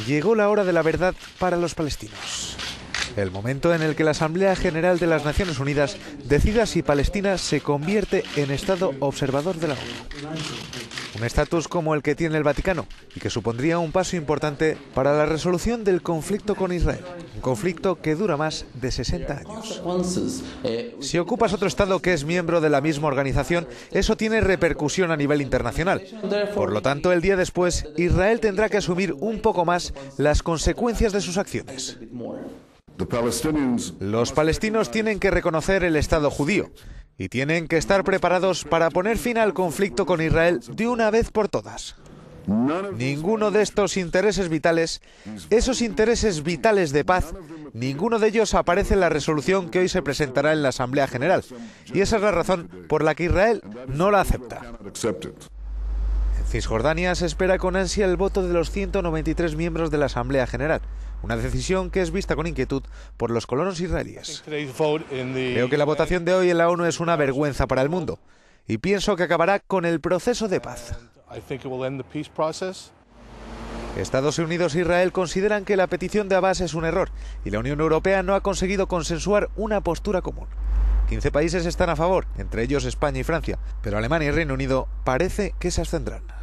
Llegó la hora de la verdad para los palestinos. El momento en el que la Asamblea General de las Naciones Unidas decida si Palestina se convierte en Estado observador de la ONU. Un estatus como el que tiene el Vaticano y que supondría un paso importante para la resolución del conflicto con Israel. Un conflicto que dura más de 60 años. Si ocupas otro Estado que es miembro de la misma organización, eso tiene repercusión a nivel internacional. Por lo tanto, el día después, Israel tendrá que asumir un poco más las consecuencias de sus acciones. Los palestinos tienen que reconocer el Estado judío y tienen que estar preparados para poner fin al conflicto con Israel de una vez por todas. Ninguno de estos intereses vitales, esos intereses vitales de paz, ninguno de ellos aparece en la resolución que hoy se presentará en la Asamblea General. Y esa es la razón por la que Israel no la acepta. En Cisjordania se espera con ansia el voto de los 193 miembros de la Asamblea General. Una decisión que es vista con inquietud por los colonos israelíes. Creo que la votación de hoy en la ONU es una vergüenza para el mundo y pienso que acabará con el proceso de paz. Estados Unidos e Israel consideran que la petición de Abbas es un error y la Unión Europea no ha conseguido consensuar una postura común. 15 países están a favor, entre ellos España y Francia, pero Alemania y Reino Unido parece que se abstendrán.